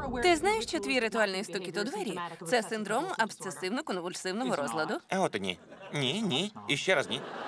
Ти знаєш, що твій ритуальний стукіт у двері – це синдром обсесивно-конвульсивного розладу? А от і ні. Ні. І ще раз ні.